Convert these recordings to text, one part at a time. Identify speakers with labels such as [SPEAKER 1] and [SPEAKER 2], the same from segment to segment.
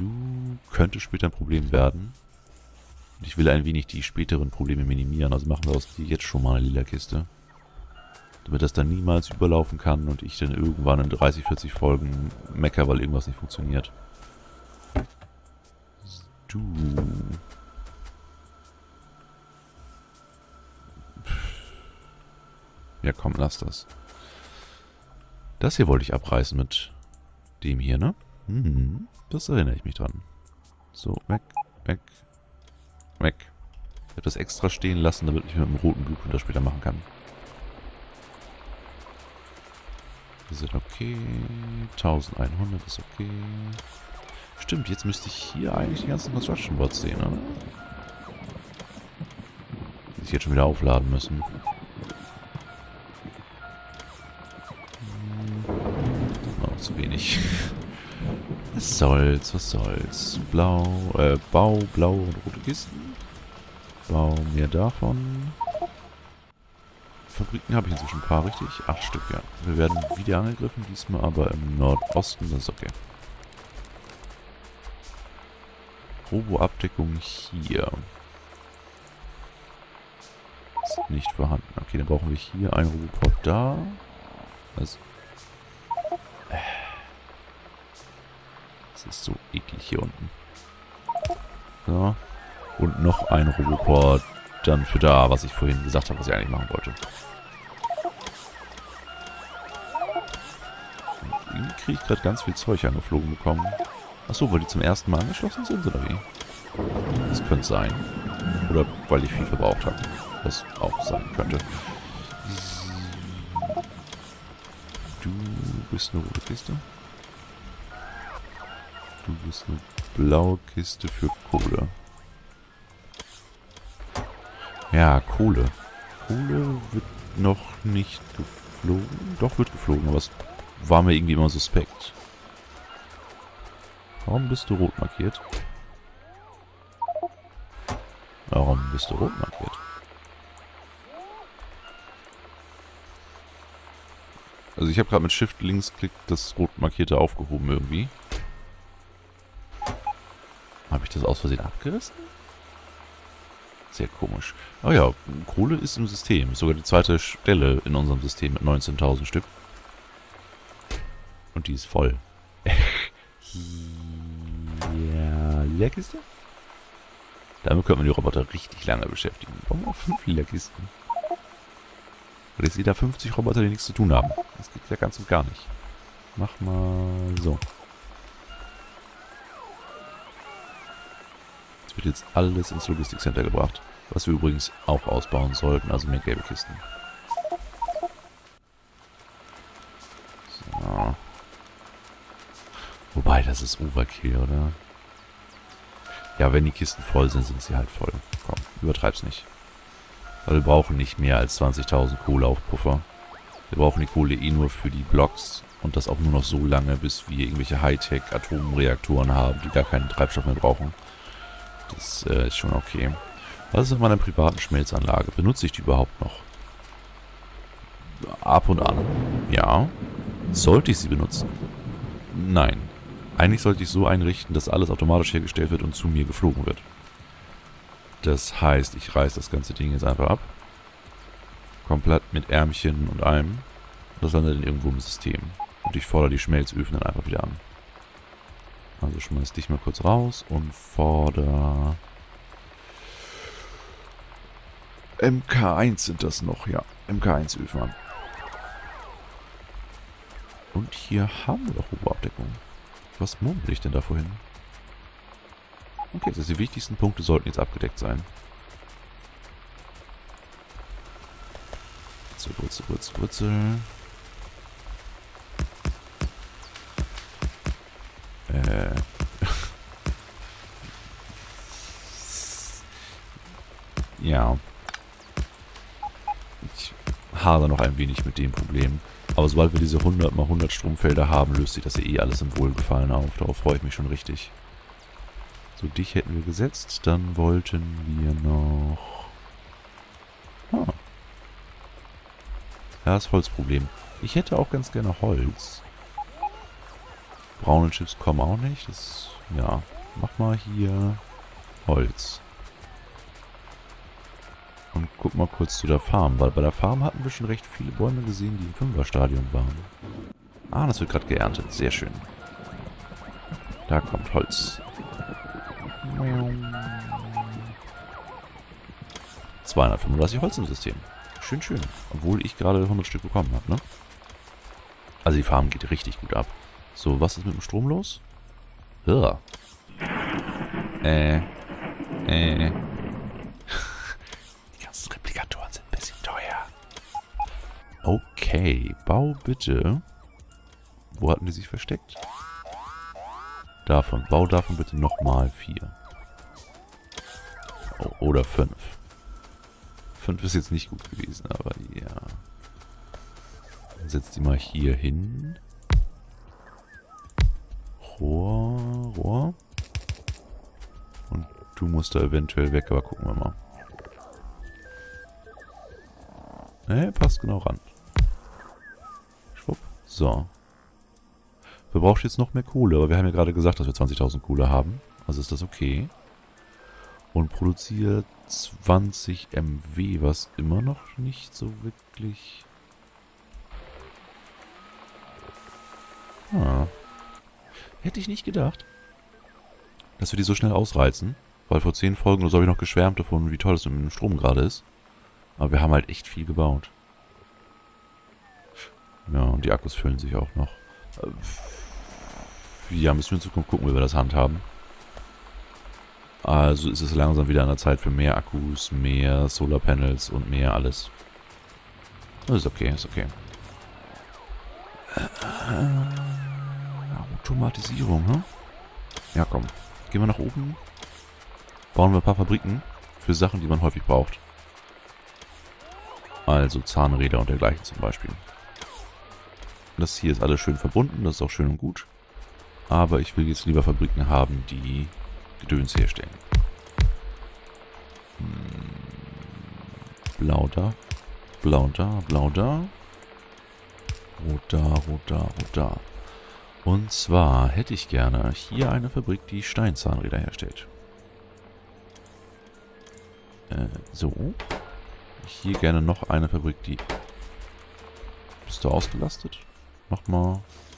[SPEAKER 1] Du könntest später ein Problem werden. Ich will ein wenig die späteren Probleme minimieren. Also machen wir aus dir jetzt schon mal eine lila Kiste. Damit das dann niemals überlaufen kann und ich dann irgendwann in 30, 40 Folgen mecker, weil irgendwas nicht funktioniert. Du. Ja komm, lass das. Das hier wollte ich abreißen mit dem hier, ne? Das erinnere ich mich dran. So, weg, weg, weg. Ich habe das extra stehen lassen, damit ich mit dem roten Blueprint das später machen kann. Wir sind okay. 1100 ist okay. Stimmt, jetzt müsste ich hier eigentlich die ganzen Construction Bots sehen, oder? Die sich jetzt schon wieder aufladen müssen. Noch zu wenig. Was soll's, was soll's. Blau, Bau, blaue und rote Kisten. Bau mehr davon. Fabriken habe ich inzwischen ein paar, richtig? 8 Stück, ja. Wir werden wieder angegriffen, diesmal aber im Nordosten, das ist okay. Robo-Abdeckung hier. Ist nicht vorhanden. Okay, dann brauchen wir hier einen Roboport da. Was? Das ist so eklig hier unten. So. Und noch ein Roboport dann für da, was ich vorhin gesagt habe, was ich eigentlich machen wollte. Irgendwie kriege ich gerade ganz viel Zeug angeflogen bekommen. Achso, weil die zum ersten Mal angeschlossen sind, oder wie? Das könnte sein. Oder weil ich viel verbraucht habe. Das auch sein könnte. Du bist eine rote Kiste. Du bist eine blaue Kiste für Kohle. Ja, Kohle. Kohle wird noch nicht geflogen. Doch, wird geflogen, aber es war mir irgendwie immer suspekt. Warum bist du rot markiert? Warum bist du rot markiert? Also ich habe gerade mit Shift Linksklick das rot markierte aufgehoben irgendwie. Habe ich das aus Versehen abgerissen? Sehr komisch. Oh ja, Kohle ist im System. Ist sogar die zweite Stelle in unserem System mit 19.000 Stück. Und die ist voll. Ja, Lila-Kiste? Damit könnte man die Roboter richtig lange beschäftigen. Warum auch 5 Lila-Kisten? Und jetzt jeder 50 Roboter, die nichts zu tun haben. Das geht ja ganz und gar nicht. Mach mal so. Es wird jetzt alles ins Logistikcenter gebracht. Was wir übrigens auch ausbauen sollten, also mehr gelbe Kisten. So. Wobei, das ist Overkill, oder? Ja, wenn die Kisten voll sind, sind sie halt voll. Komm, übertreib's nicht. Weil wir brauchen nicht mehr als 20.000 Kohle auf Puffer. Wir brauchen die Kohle eh nur für die Blocks und das auch nur noch so lange, bis wir irgendwelche Hightech-Atomreaktoren haben, die gar keinen Treibstoff mehr brauchen. Das ist schon okay. Was ist mit meiner privaten Schmelzanlage? Benutze ich die überhaupt noch? Ab und an. Ja. Sollte ich sie benutzen? Nein. Eigentlich sollte ich so einrichten, dass alles automatisch hergestellt wird und zu mir geflogen wird. Das heißt, ich reiße das ganze Ding jetzt einfach ab. Komplett mit Ärmchen und allem. Das landet dann irgendwo im System. Und ich fordere die Schmelzöfen dann einfach wieder an. Also schmeiß dich mal kurz raus und fordere... MK1 sind das noch, ja. MK1-Öfen an. Und hier haben wir doch Robo-Abdeckung. Was murmel ich denn da vorhin? Okay, das heißt, die wichtigsten Punkte sollten jetzt abgedeckt sein. Wurzel. Ja. Ich hadere noch ein wenig mit dem Problem. Aber sobald wir diese 100 x 100 Stromfelder haben, löst sich das ja eh alles im Wohlgefallen auf. Darauf freue ich mich schon richtig. So, dich hätten wir gesetzt. Dann wollten wir noch... Ah. Ja, das Holzproblem. Ich hätte auch ganz gerne Holz. Braune Chips kommen auch nicht. Das, ja, mach mal hier Holz. Und guck mal kurz zu der Farm, weil bei der Farm hatten wir schon recht viele Bäume gesehen, die im Fünferstadium waren. Ah, das wird gerade geerntet. Sehr schön. Da kommt Holz. 235 Holz im System. Schön, schön. Obwohl ich gerade 100 Stück bekommen habe, ne? Also die Farm geht richtig gut ab. So, was ist mit dem Strom los? Ja. Die ganzen Replikatoren sind ein bisschen teuer. Okay, bau bitte. Wo hatten die sich versteckt? Davon. Bau davon bitte nochmal 4. Oh, oder 5. 5 ist jetzt nicht gut gewesen, aber ja. Dann setz die mal hier hin. Rohr. Und du musst da eventuell weg, aber gucken wir mal. Ne, passt genau ran. Schwupp. So. Wir brauchen jetzt noch mehr Kohle, aber wir haben ja gerade gesagt, dass wir 20.000 Kohle haben. Also ist das okay. Und produziert 20 MW, was immer noch nicht so wirklich... Ah. Hätte ich nicht gedacht, dass wir die so schnell ausreizen. Weil vor 10 Folgen oder so habe ich noch geschwärmt davon, wie toll es mit dem Strom gerade ist. Aber wir haben halt echt viel gebaut. Ja, und die Akkus füllen sich auch noch. Ja, müssen wir in Zukunft gucken, wie wir das handhaben. Also ist es langsam wieder an der Zeit für mehr Akkus, mehr Solarpanels und mehr alles. Das ist okay, ist okay. Automatisierung, ne? Ja, komm. Gehen wir nach oben. Bauen wir ein paar Fabriken für Sachen, die man häufig braucht. Also Zahnräder und dergleichen zum Beispiel. Das hier ist alles schön verbunden, das ist auch schön und gut. Aber ich will jetzt lieber Fabriken haben, die Gedöns herstellen. Blau da. Blau da, blau da. Rot da, rot da, rot da. Und zwar hätte ich gerne hier eine Fabrik, die Steinzahnräder herstellt. So. Hier gerne noch eine Fabrik, die... Bist du ausgelastet? Nochmal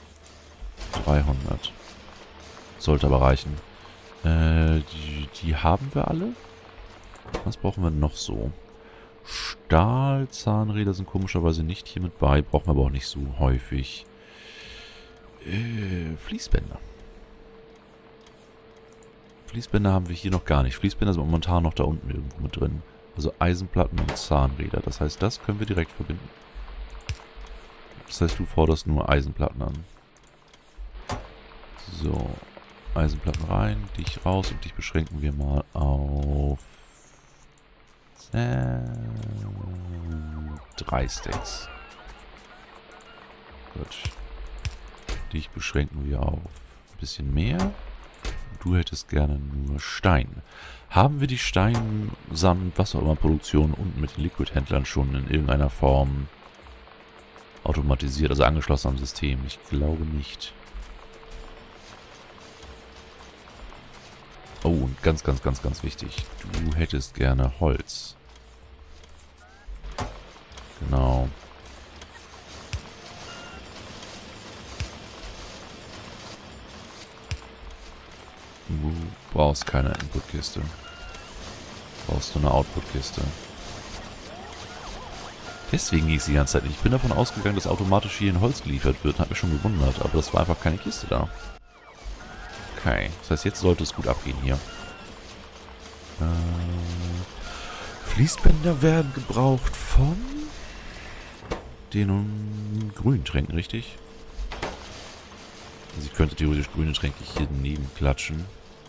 [SPEAKER 1] 300. Sollte aber reichen. Die haben wir alle. Was brauchen wir noch so? Stahlzahnräder sind komischerweise nicht hier mit bei. Brauchen wir aber auch nicht so häufig. Fließbänder. Fließbänder haben wir hier noch gar nicht. Fließbänder sind momentan noch da unten irgendwo mit drin. Also Eisenplatten und Zahnräder. Das heißt, das können wir direkt verbinden. Das heißt, du forderst nur Eisenplatten an. So. Eisenplatten rein, dich raus und dich beschränken wir mal auf 3 Stacks. Gut. Dich beschränken wir auf ein bisschen mehr. Du hättest gerne nur Stein. Haben wir die Stein-, Sand-, was auch immer Produktion unten mit den Liquid-Händlern schon in irgendeiner Form automatisiert, also angeschlossen am System? Ich glaube nicht. Oh, und ganz wichtig. Du hättest gerne Holz. Genau. Du brauchst keine Inputkiste. Brauchst du eine Outputkiste. Deswegen ging es die ganze Zeit nicht. Ich bin davon ausgegangen, dass automatisch hier in Holz geliefert wird. Hat mich schon gewundert, aber das war einfach keine Kiste da. Okay, das heißt, jetzt sollte es gut abgehen hier. Fließbänder werden gebraucht von den grünen Tränken, richtig? Also ich könnte theoretisch grüne Tränke hier daneben klatschen.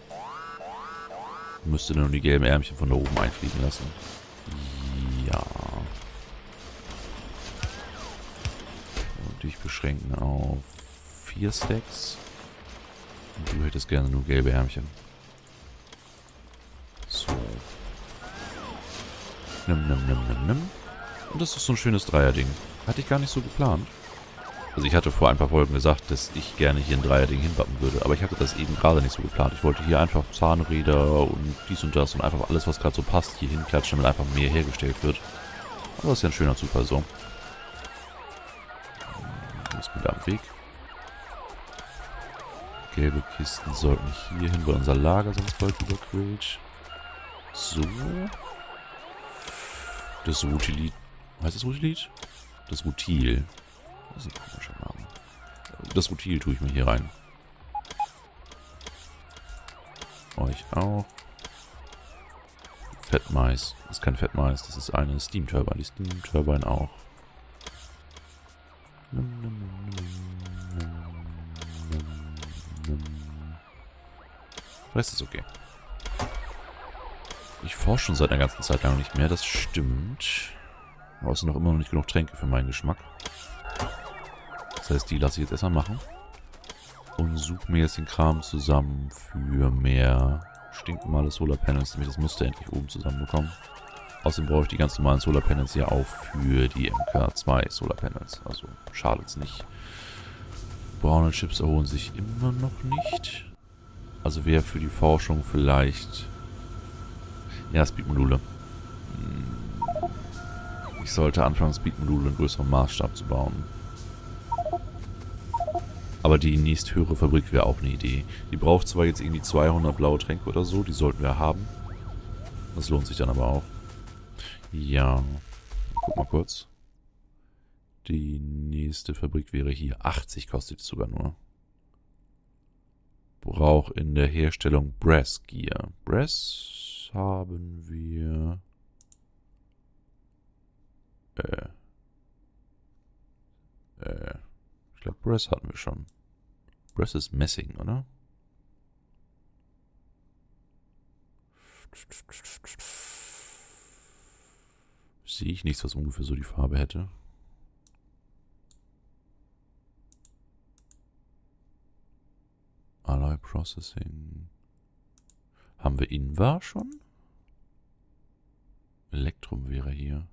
[SPEAKER 1] Müsste dann nur die gelben Ärmchen von da oben einfliegen lassen. Ja. Und dich beschränken auf 4 Stacks. Und du hättest gerne nur gelbe Ärmchen. So. Nimm. Und das ist so ein schönes Dreierding. Hatte ich gar nicht so geplant. Also ich hatte vor ein paar Folgen gesagt, dass ich gerne hier ein Dreierding hinbappen würde. Aber ich hatte das eben gerade nicht so geplant. Ich wollte hier einfach Zahnräder und dies und das und einfach alles, was gerade so passt, hier hinklatschen, damit einfach mehr hergestellt wird. Aber das ist ja ein schöner Zufall so. Das ist wieder am Weg. Gelbe Kisten sollten hier hin, weil unser Lager sonst bald überquillt. So. Das Rutilit. Heißt das Rutilit? Das Rutil. Das ist ein komischer Name. Das Rutil tue ich mir hier rein. Euch auch. Fettmais. Das ist kein Fettmais, das ist eine Steam Turbine. Die Steam Turbine auch. Rest ist okay. Ich forsche schon seit einer ganzen Zeit lang nicht mehr, das stimmt. Aber es sind noch immer noch nicht genug Tränke für meinen Geschmack. Das heißt, die lasse ich jetzt erstmal machen. Und suche mir jetzt den Kram zusammen für mehr stinknormale Solarpanels, damit ich das Muster endlich oben zusammenbekommen. Außerdem brauche ich die ganz normalen Solarpanels hier auch für die MK2 Solarpanels. Also schadet's nicht. Braune Chips erholen sich immer noch nicht. Also wäre für die Forschung vielleicht... Ja, Speedmodule. Ich sollte anfangen, Speedmodule in größerem Maßstab zu bauen. Aber die nächsthöhere Fabrik wäre auch eine Idee. Die braucht zwar jetzt irgendwie 200 blaue Tränke oder so, die sollten wir haben. Das lohnt sich dann aber auch. Ja, guck mal kurz. Die nächste Fabrik wäre hier. 80 kostet es sogar nur. Braucht in der Herstellung Brass Gear. Brass haben wir... Ich glaube, Brass hatten wir schon. Brass ist Messing, oder? Sehe ich nichts, was ungefähr so die Farbe hätte. Alloy Processing. Haben wir Invar schon? Elektrum wäre hier.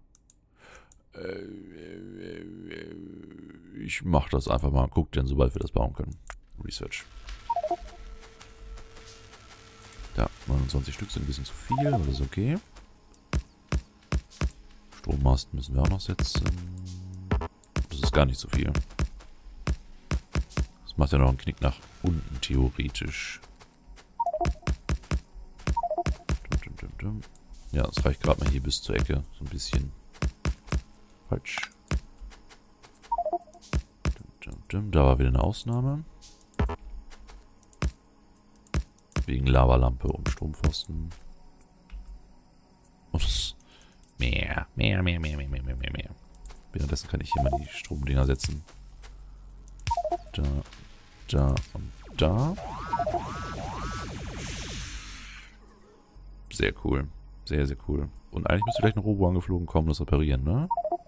[SPEAKER 1] Ich mache das einfach mal. Guck denn, sobald wir das bauen können. Research. Ja, 29 Stück sind ein bisschen zu viel, aber das ist okay. Strommasten müssen wir auch noch setzen. Das ist gar nicht so viel. Das macht ja noch einen Knick nach unten, theoretisch. Ja, das reicht gerade mal hier bis zur Ecke. So ein bisschen. Falsch. Da war wieder eine Ausnahme. Wegen Lavalampe und Strompfosten. Und mehr. Währenddessen kann ich hier mal die Stromdinger setzen. Da und da. Sehr cool. Sehr, sehr cool. Und eigentlich müsste gleich ein Robo angeflogen kommen, das reparieren, ne?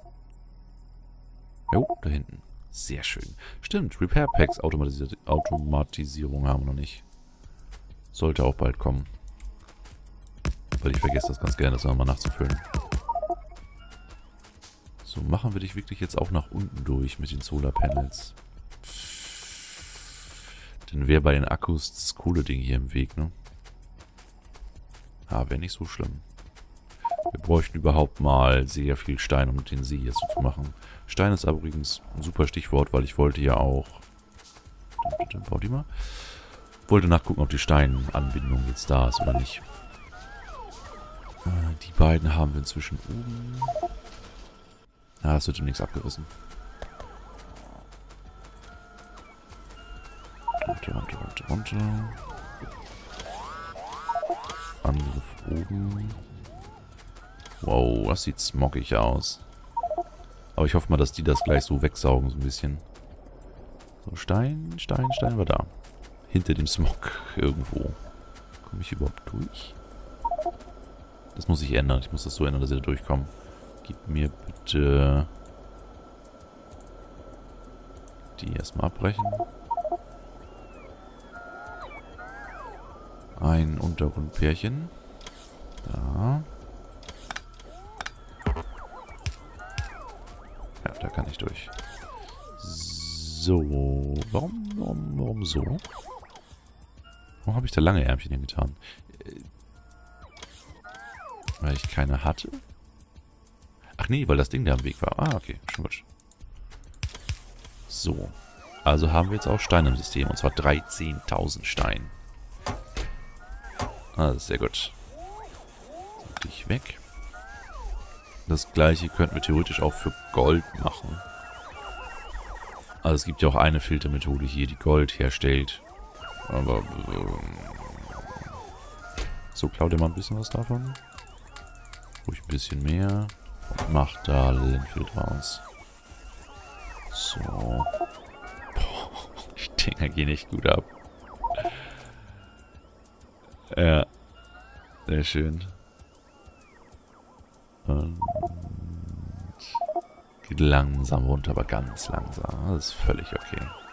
[SPEAKER 1] Jo, da hinten. Sehr schön. Stimmt, Repair Packs Automatisierung haben wir noch nicht. Sollte auch bald kommen. Weil ich vergesse das ganz gerne, das nochmal nachzufüllen. So, machen wir dich wirklich jetzt auch nach unten durch mit den Solarpanels. Denn wäre bei den Akkus das coole Ding hier im Weg, ne? Ah, wäre nicht so schlimm. Wir bräuchten überhaupt mal sehr viel Stein, um den See hier zu machen. Stein ist übrigens ein super Stichwort, weil ich wollte ja auch... Bau die mal. Wollte nachgucken, ob die Steinanbindung jetzt da ist oder nicht. Die beiden haben wir inzwischen oben. Ah, es wird demnächst abgerissen. Runter. Angriff oben. Wow, das sieht smockig aus. Aber ich hoffe mal, dass die das gleich so wegsaugen, so ein bisschen. So, Stein war da. Hinter dem Smog irgendwo. Komme ich überhaupt durch? Das muss ich ändern. Ich muss das so ändern, dass ich da durchkomme. Gib mir bitte... Die erstmal abbrechen. Ein Untergrundpärchen. Da. Ja, da kann ich durch. So. Warum so? Warum habe ich da lange Ärmchen hingetan? Weil ich keine hatte? Ach nee, weil das Ding da am Weg war. Ah, okay. Schon gut. So. Also haben wir jetzt auch Steine im System. Und zwar 13.000 Steine. Ah, das ist sehr gut. So, dich weg. Das gleiche könnten wir theoretisch auch für Gold machen. Also es gibt ja auch eine Filtermethode hier, die Gold herstellt. Aber so, klaut ihr mal ein bisschen was davon. Ruhig ein bisschen mehr. Und macht da Linfilter aus. So. Boah, die Dinger gehen echt gut ab. Ja. Sehr schön. Und geht langsam runter, aber ganz langsam. Das ist völlig okay.